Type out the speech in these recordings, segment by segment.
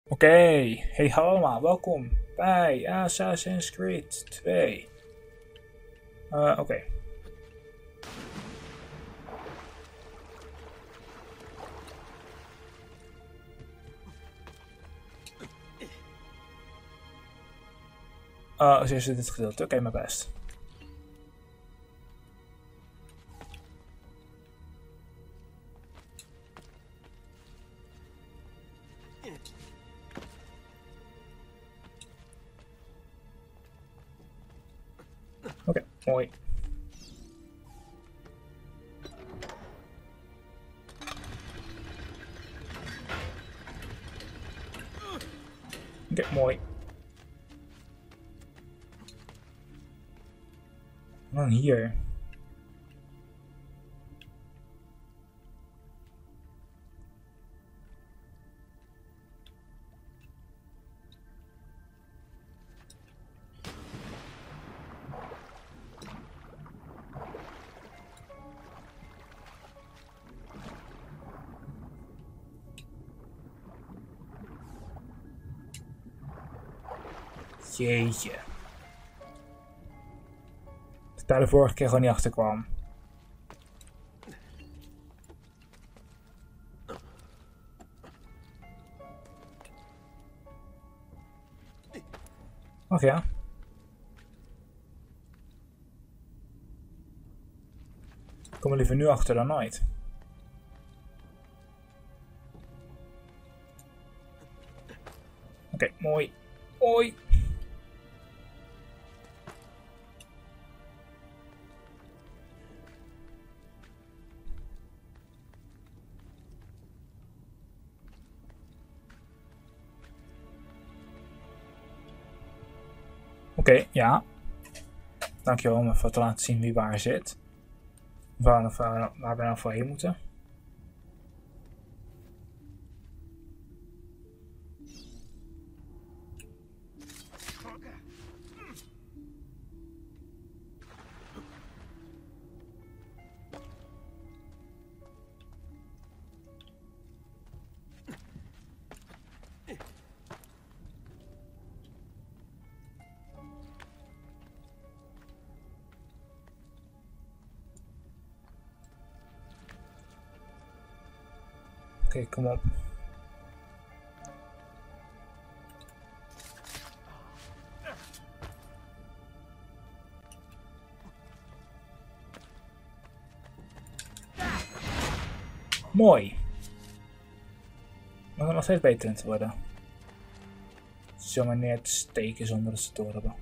Oké, hey hallo allemaal, welkom bij Assassin's Creed 2. Oké. Als eerste dit gedeelte, oké, mijn best. Oké, mooi. Oké, mooi. En dan hier. Jeetje. Dat ik daar de vorige keer gewoon niet achter kwam. Ach ja. Ik kom er liever nu achter dan nooit. Oké, mooi. Mooi. Oké, ja. Dankjewel om even te laten zien wie waar zit. Waar we nou voor heen moeten. Oké, kom op. Mooi. We gaan nog steeds beter in te worden. Zomaar neer te steken zonder dat ze het door hebben.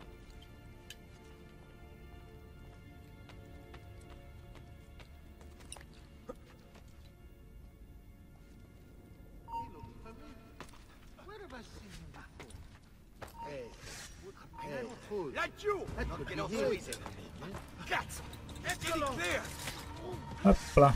Hopla.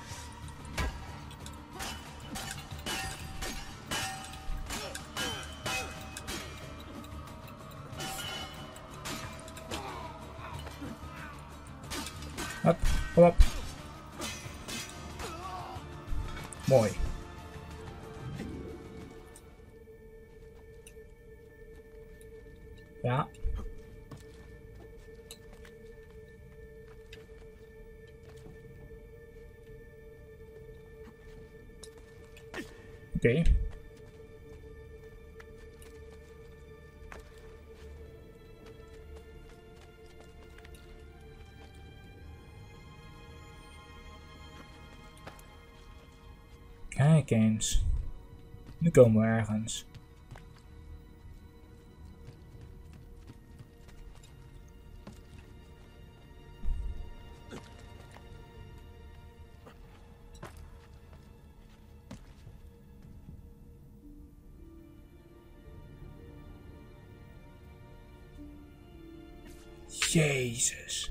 Hop, kom op. Mooi. Ja. Oké. Kijk eens. Nu komen we ergens. Jezus.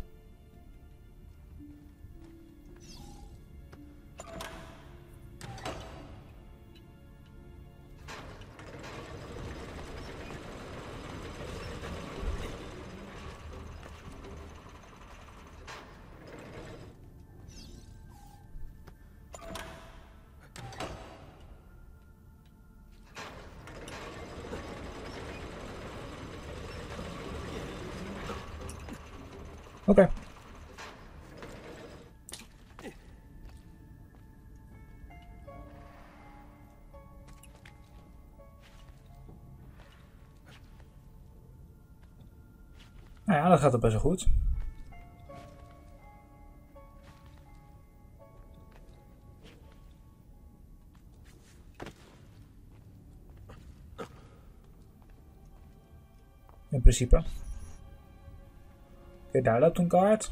Oké. Nou ja, dat gaat er best wel goed. In principe. Oké, daar loopt een kaart.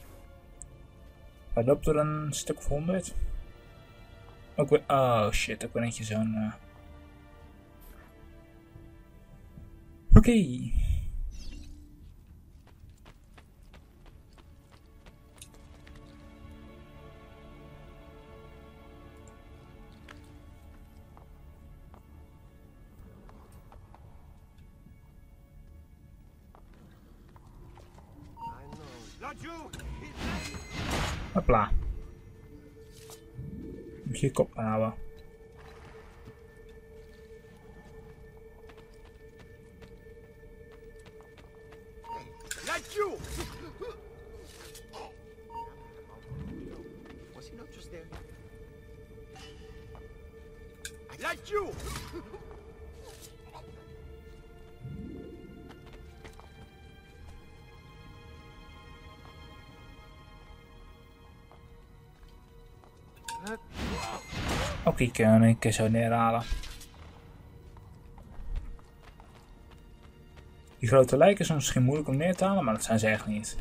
Hij loopt er een stuk of 100. Ook weer, oh shit, ook weer eentje zo'n... Oké. Hopla. Moet je je kop houden. Was he not just there? I like you! Oké, ik kan een keer zo neerhalen. Die grote lijken zijn misschien moeilijk om neer te halen, maar dat zijn ze echt niet.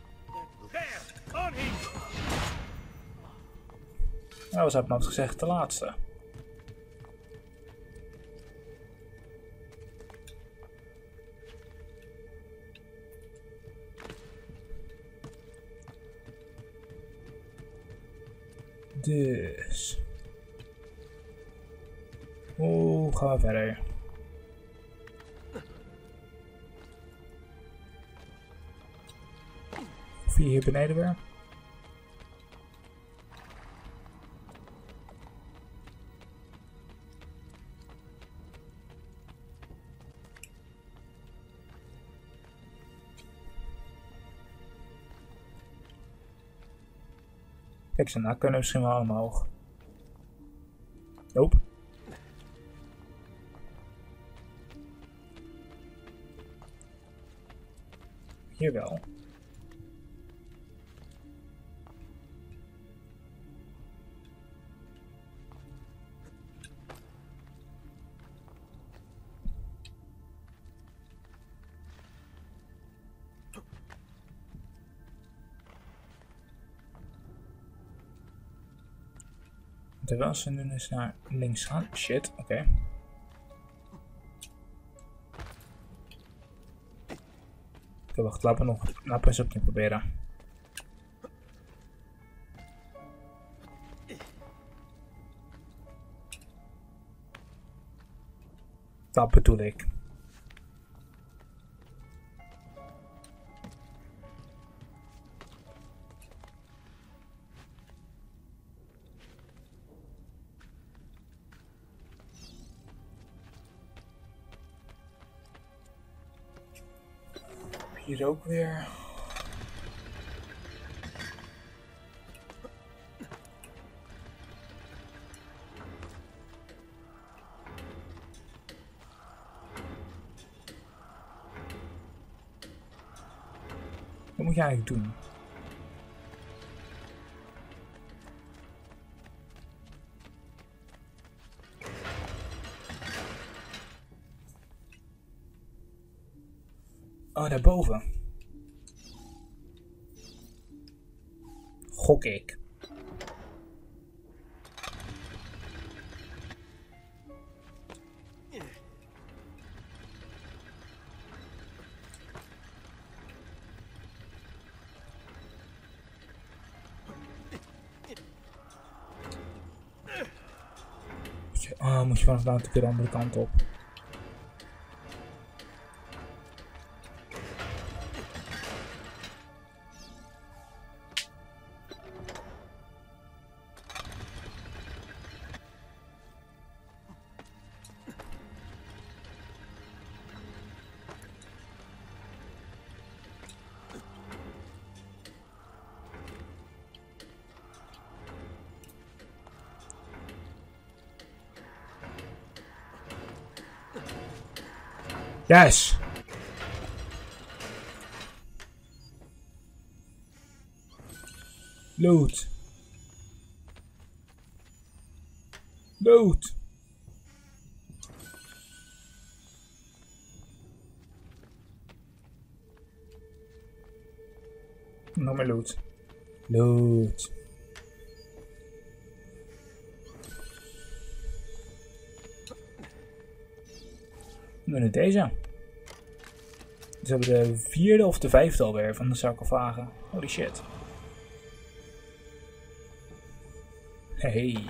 Nou, was het gezegd de laatste. Dus. Hoe gaan we verder? Of hier beneden weer? Kijk, zo, nou kunnen we misschien wel omhoog. Nope. Hier wel. Terwijl ze nu eens naar links gaan. Shit, oké. Oké, wacht, laten we nog eens opnieuw proberen. Dat bedoel ik. Hier ook weer. Wat moet je eigenlijk doen? Oh, daarboven. Gok ik. Moet je vanaf daar natuurlijk de andere kant op. Yes! Loot! Loot! Nog meer loot. Loot. Nu deze. Dus we hebben de 4e of de 5e alweer van de sarcofagen. Holy shit. Hey.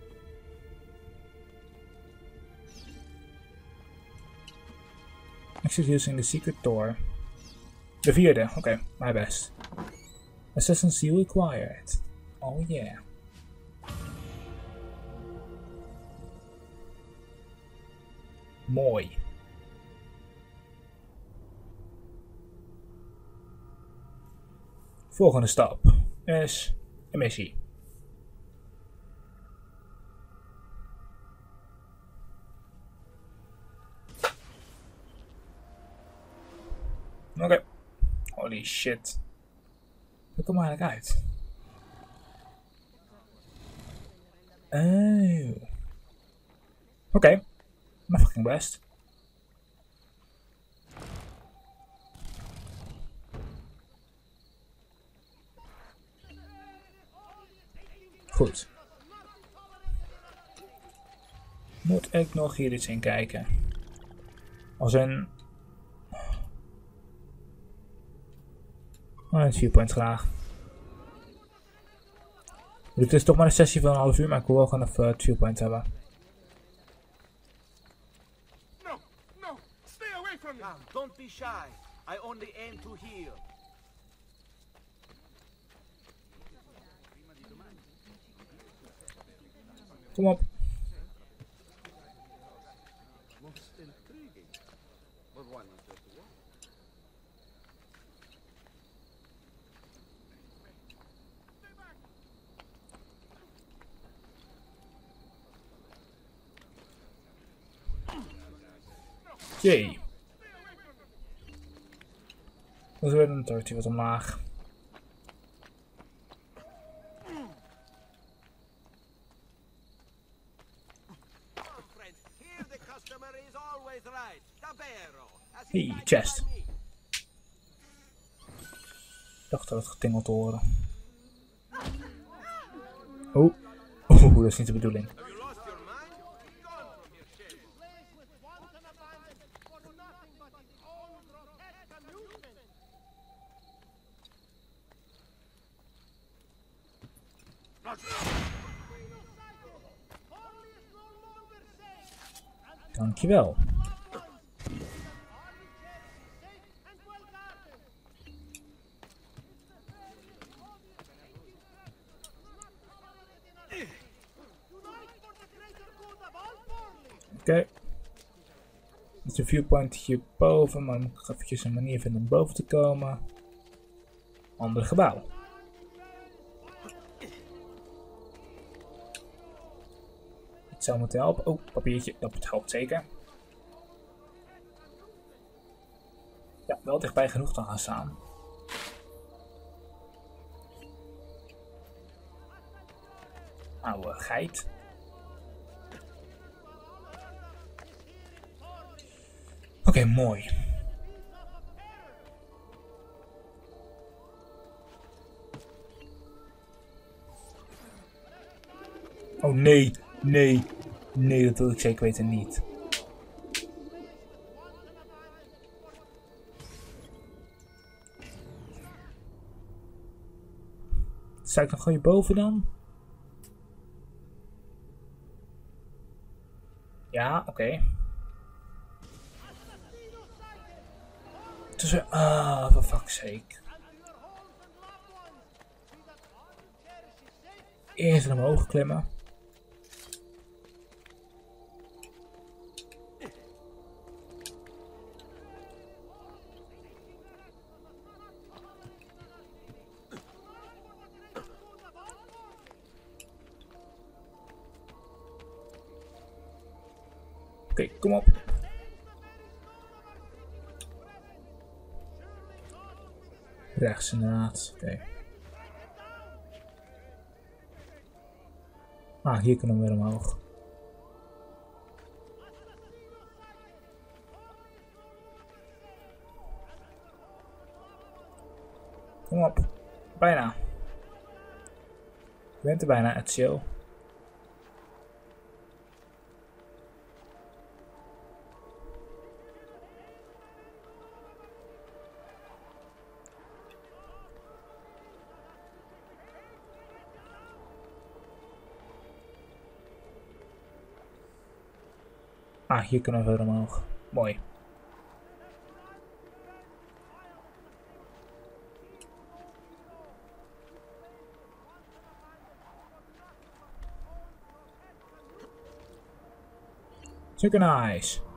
Introducing the secret door. De 4e, oké, my best. Assassin's seal required. Oh yeah. Mooi. Volgende stap is een missie. Oké. Holy shit. Hoe kom ik eigenlijk uit? Oh. Oké. Maar fucking best. Goed. Moet ik nog hier iets in kijken? Als een... Oh, een viewpoint graag. Dit is toch maar een sessie van een half uur, maar ik wil wel gewoon even het viewpoint hebben. No, no, stay away from me. Now, don't be shy. I only aim to heal. Kom op. Most intriguing. But why not just one? Jee. Dat is weer een tortje wat omlaag. Hey, chest. Ik dacht dat het getingeld te horen. Oh. Oeh, dat is niet de bedoeling. Dankjewel. Oké. Het is een viewpoint hierboven, maar dan moet ik eventjes een manier vinden om boven te komen. Ander gebouw. Het zou moeten helpen. Oh, papiertje. Dat helpt zeker. Ja, wel dichtbij genoeg te gaan staan. Oude geit. Oké, mooi. Oh nee, nee, nee, dat wil ik zeker weten niet. Sta ik dan gewoon hierboven dan? Ja, oké. Dus for fuck's sake. Eerst naar omhoog klimmen. Oké, kom op. Rechts inderdaad. Oké. Ah, hier kunnen we weer omhoog. Kom op. Bijna. Je bent er bijna, Ezio. Ah, hier kunnen we verder omhoog. Mooi. Super nice.